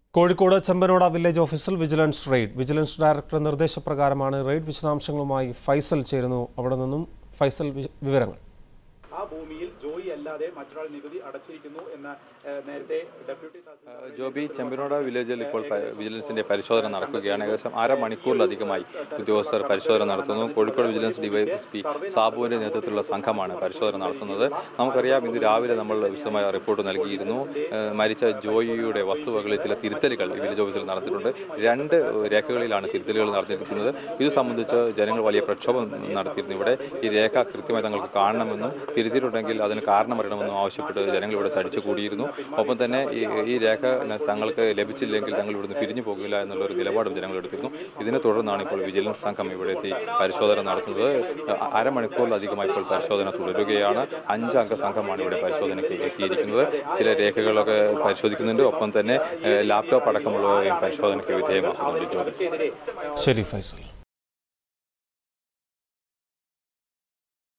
Kozhikode Chembanoda village ഓഫീസിൽ vigilance raid. Vigilance ഡയറക്ടറുടെ നിർദ്ദേശപ്രകാരമാണ് റെയ്ഡ്. വിശദാംശങ്ങളുമായി ഫൈസൽ ചേരുന്നു. അവിടെ നിന്നും ഫൈസൽ, വിവരങ്ങൾ. ആ ഭൂമിയിൽ ജോയി അല്ലാതെ മറ്റൊരാൾ നികുതി അടച്ചിരിക്കുന്നു എന്ന നേരത്തെ ഡെപ്യൂട്ടി ജോബി, ചെമ്പനോട വില്ലേജിൽ ഇപ്പോൾ വിജിലൻസിന്റെ പരിശോധന നടക്കുകയാണ്. ഏകദേശം അരമണിക്കൂറിലധികമായി ഉദ്യോഗസ്ഥർ പരിശോധന നടത്തുന്നു. കോഴിക്കോട് വിജിലൻസ് ഡിവൈഎസ്പി സാബുവിന്റെ നേതൃത്വത്തിലുള്ള സംഘമാണ് പരിശോധന നടത്തുന്നത്. നമുക്കറിയാം, ഇന്ന് രാവിലെ നമ്മൾ വിശദമായ റിപ്പോർട്ട് നൽകിയിരുന്നു. മരിച്ച ജോയിയുടെ വസ്തുവകളിൽ ചില തിരുത്തലുകൾ വില്ലേജ് ഓഫീസിൽ നടത്തിയിട്ടുണ്ട്. 2 രേഖകളിലാണ് തിരുത്തലുകൾ നടത്തിയിരിക്കുന്നത്. ഇത് സംബന്ധിച്ച് ജനങ്ങൾ വലിയ പ്രക്ഷോഭം നടത്തിയിരുന്നു. ഇവിടെ ഈ രേഖ കൃത്യമായി തങ്ങൾക്ക് കാണണമെന്നും തിരുത്തിയിട്ടുണ്ടെങ്കിൽ അതിന് കാരണം അറിയണമെന്നും ആവശ്യപ്പെട്ട് ജനങ്ങൾ ഇവിടെ തടിച്ചു കൂടിയിരുന്നു. ഒപ്പം തന്നെ ഈ രേഖ തങ്ങൾക്ക് ലഭിച്ചില്ലെങ്കിൽ തങ്ങൾ ഇവിടുന്ന് പിരിഞ്ഞു പോകില്ല എന്നുള്ളൊരു നിലപാടും ജനങ്ങൾ എടുത്തിരുന്നു. ഇതിനെ തുടർന്നാണ് ഇപ്പോൾ വിജിലൻസ് സംഘം ഇവിടെ എത്തി പരിശോധന നടത്തുന്നത്. അരമണിക്കൂറിലധികമായി ഇപ്പോൾ പരിശോധന തുടരുകയാണ്. 5 അംഗ സംഘമാണ് ഇവിടെ പരിശോധനയ്ക്ക് എത്തിയിരിക്കുന്നത്. ചില രേഖകളൊക്കെ പരിശോധിക്കുന്നുണ്ട്. ഒപ്പം തന്നെ ലാപ്ടോപ്പ് അടക്കമുള്ളവയും പരിശോധനയ്ക്ക് വിധേയമാക്കുന്നുണ്ട്. ശരി ഫൈസൽ.